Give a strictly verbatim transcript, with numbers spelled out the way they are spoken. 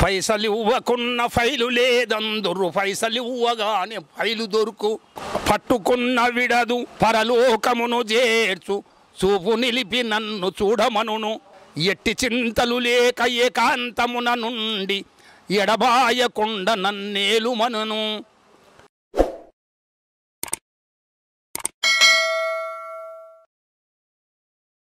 పైసలు ఇవ్వకున్న ఫైలు లేదందురు పైసలు ఇవ్వగానే ఫైలు దొరుకు పట్టుకున్న విడదు పరలోకమును చేర్చు చూపు నిలిపి నన్ను చూడమనును ఎట్టి చింతలు లేక ఏకాంతమున నుండి ఎడబాయకుండా నన్నేలుమనును